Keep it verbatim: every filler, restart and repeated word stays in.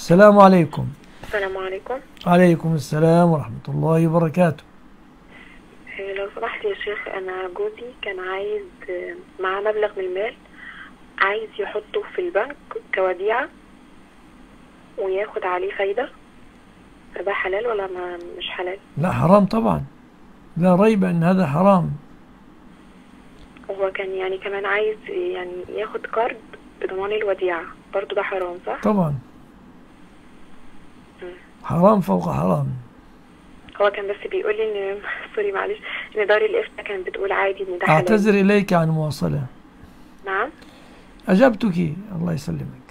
السلام عليكم. السلام عليكم. عليكم السلام ورحمة الله وبركاته. إيه، لو سمحت يا شيخ، أنا جوزي كان عايز آه، معاه مبلغ من المال، عايز يحطه في البنك كوديعة وياخد عليه فايدة. فده حلال ولا ما مش حلال؟ لا، حرام طبعا، لا ريب أن هذا حرام. وهو كان يعني كمان عايز يعني ياخد قرض بضمان الوديعة، برضو ده حرام صح؟ طبعا مم. حرام فوق حرام. هو كان بس بيقول لي ان سوري معلش، ان دار الافتاء كانت بتقول عادي ان ده حلال. أعتذر إليك عن مواصلة. نعم. أجبتك، الله يسلمك.